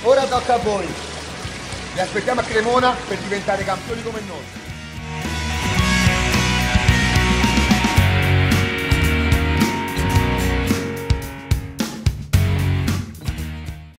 Ora tocca a voi. Vi aspettiamo a Cremona per diventare campioni come noi.